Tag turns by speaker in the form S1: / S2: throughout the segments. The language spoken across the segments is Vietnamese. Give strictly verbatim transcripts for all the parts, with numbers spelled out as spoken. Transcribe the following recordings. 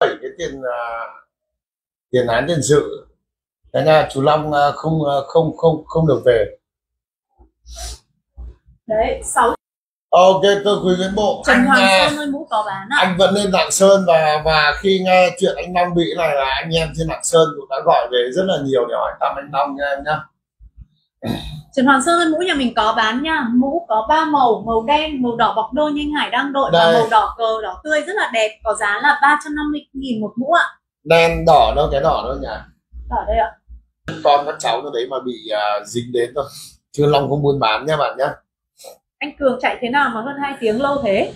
S1: bảy cái tiền uh, tiền án tiền sự. Thế là chú Long uh, không uh, không không không được về.
S2: Đấy, sáu.
S1: Ok, tôi quý Nguyễn Bộ.
S2: Trần
S1: Anh,
S2: Hoàng
S1: uh,
S2: Sơn ơi, mũ có bán à?
S1: Anh vẫn lên Lạng Sơn và và khi nghe chuyện anh Long bị này là anh em trên Lạng Sơn cũng đã gọi về rất là nhiều để hỏi thăm anh Long nha em nhá.
S2: Trần Hoàng Sơn ơi, mũ nhà mình có bán nha. Mũ có ba màu, màu đen, màu đỏ bọc đôi như anh Hải đang đội và màu đỏ cờ đỏ tươi rất là đẹp, có giá là ba trăm năm mươi nghìn một mũ ạ.
S1: Đen đỏ đâu, cái đỏ đâu nhỉ?
S2: Đỏ đây ạ.
S1: Con các cháu nó đấy mà bị uh, dính đến thôi. Chứ Long không buôn bán nha bạn nhá.
S2: Anh Cường chạy thế nào mà hơn hai tiếng lâu thế?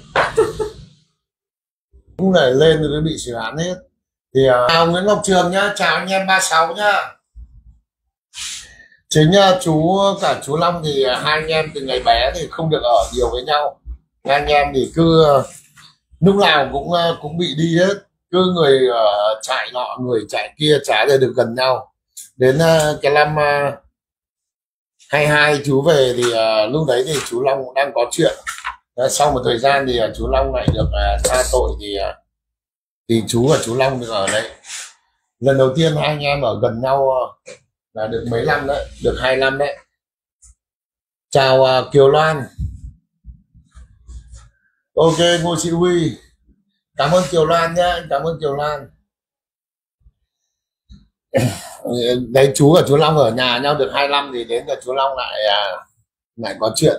S1: Cũng này lên rồi nó bị xử án hết. Thì uh, chào Nguyễn Ngọc Trường nhá, chào anh em ba sáu nhá. Chính uh, chú cả chú Long thì uh, hai anh em từ ngày bé thì không được ở nhiều với nhau. Hai anh em thì cứ uh, lúc nào cũng uh, cũng bị đi hết. Cứ người uh, chạy nọ người chạy kia, chả để được gần nhau. Đến uh, cái năm uh, hai hai chú về thì uh, lúc đấy thì chú Long cũng đang có chuyện. Uh, sau một thời gian thì uh, chú Long lại được uh, tha tội thì uh, thì chú và chú Long được ở đấy. Lần đầu tiên hai anh em ở gần nhau uh, là được mấy năm đấy, được hai năm đấy. Chào uh, Kiều Loan. Ok, Ngô Sĩ Huy. Cảm ơn Kiều Loan nhé, cảm ơn Kiều Loan. Đấy, chú và chú Long ở nhà nhau được hai năm thì đến là chú Long lại à, lại có chuyện.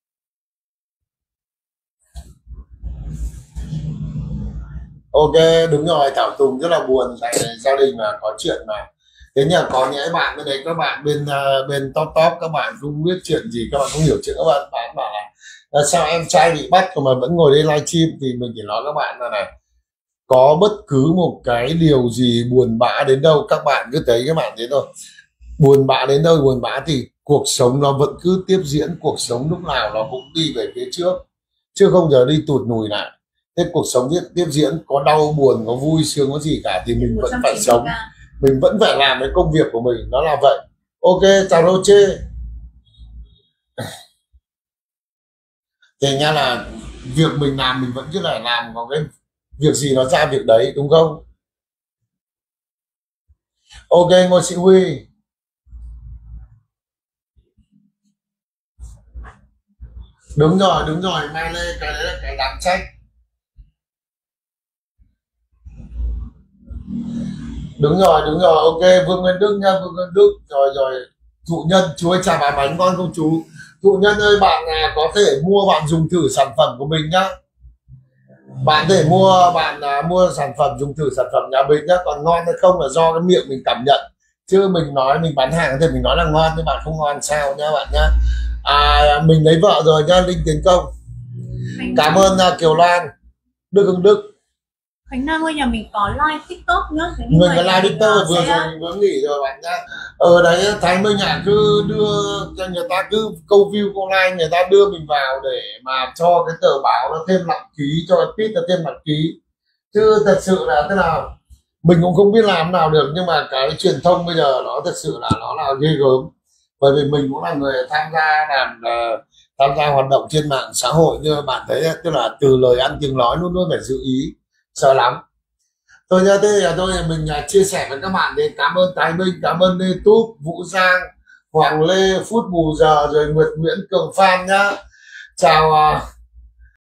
S1: Ok, đúng rồi, Thảo Tùng rất là buồn tại gia đình mà có chuyện mà. Thế nhờ có những bạn bên đấy, các bạn bên uh, bên top top các bạn không biết chuyện gì, các bạn không hiểu chuyện, các bạn bạn bảo là à, sao em trai bị bắt mà vẫn ngồi đây livestream, thì mình chỉ nói các bạn là này, có bất cứ một cái điều gì buồn bã đến đâu các bạn cứ thấy các bạn thế thôi, buồn bã đến đâu buồn bã thì cuộc sống nó vẫn cứ tiếp diễn, cuộc sống lúc nào nó cũng đi về phía trước chứ không giờ đi tụt lùi lại. Thế cuộc sống tiếp, tiếp diễn có đau buồn có vui sướng có gì cả thì mình vẫn phải sống, mình vẫn phải làm cái công việc của mình, nó là vậy. Ok, chào Roche. Thì nha là việc mình làm mình vẫn cứ phải làm, có cái việc gì nó ra việc đấy, đúng không? Ok, Ngô Sĩ Huy. Đúng rồi, đúng rồi, Mai Lê, cái đấy là cái đáng trách. Đúng rồi, đúng rồi, ok, Vương Nguyên Đức nha, Vương Nguyên Đức. Rồi rồi, Thụ Nhân, chú ơi chào bà bánh ngon không chú? Thụ Nhân ơi, bạn à, có thể mua, bạn dùng thử sản phẩm của mình nhá. Bạn có thể mua, bạn à, mua sản phẩm, dùng thử sản phẩm nhà mình nhá. Còn ngon hay không là do cái miệng mình cảm nhận. Chứ mình nói, mình bán hàng thì mình nói là ngon, nhưng bạn không ngon sao nhá bạn nhá. À, mình lấy vợ rồi nhá, Linh Tiến Công. Cảm ơn uh, Kiều Loan. Đức Hưng Đức.
S2: Khánh Nam ơi, nhà mình có live TikTok nữa.
S1: Mình có live TikTok vừa rồi vừa nghỉ rồi bạn nhá. Ở đấy Thái Minh à, cứ đưa cho người ta, cứ câu view câu like, người ta đưa mình vào để mà cho cái tờ báo nó thêm nặng ký, cho cái tweet nó thêm nặng ký. Chứ thật sự là thế nào mình cũng không biết làm nào được, nhưng mà cái truyền thông bây giờ nó thật sự là nó là ghê gớm. Bởi vì mình cũng là người tham gia làm uh, tham gia hoạt động trên mạng xã hội, như bạn thấy, tức là từ lời ăn tiếng nói luôn luôn phải giữ ý, sợ lắm. Tôi nhớ thế là tôi mình uh, chia sẻ với các bạn để cảm ơn Thái Minh, cảm ơn Lê Túp, Vũ Giang, Hoàng Lê, Phút Bù Giờ, rồi Nguyệt Nguyễn Cường Phan nhá. Chào uh,